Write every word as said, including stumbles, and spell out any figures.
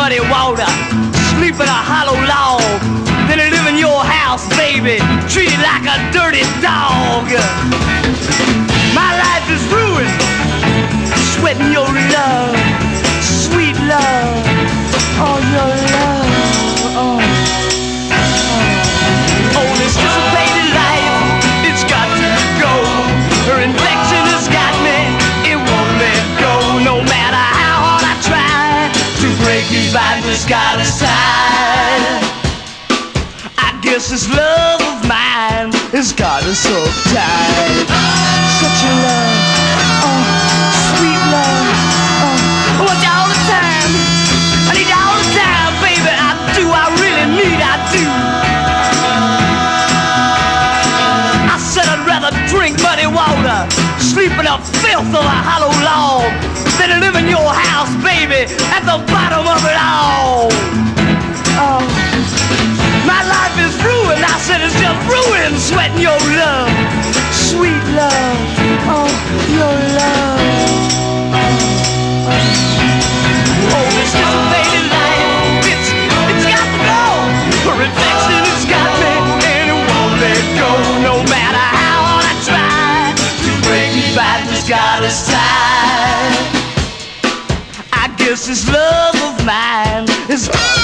muddy water, sleep in a hollow log, then live in your house, baby, treated like a dirty dog. My life is ruined, sweating your love, sweet love, oh your love, oh, oh. Oh, this dissipated life, it's got to go. Her infection has got me, it won't let go. No matter how hard I try to break these vines that's got aside, I guess this love of mine has got us so tight. Such a love, oh, sweet love, oh. I want you all the time, I need you all the time, baby. I do, I really need, I do. I said I'd rather drink muddy water, sleep in the filth of a hollow log, than live in your house, baby, at the bottom of it all. Oh, my life is ruined, I said it's just ruined, sweating your love, sweet love, oh, your love. Oh, this dissipated life, it's, it's got to go. Her infection has got me, and it won't let go. No matter how hard I try to break these vines that's got us tied, I guess this love of mine is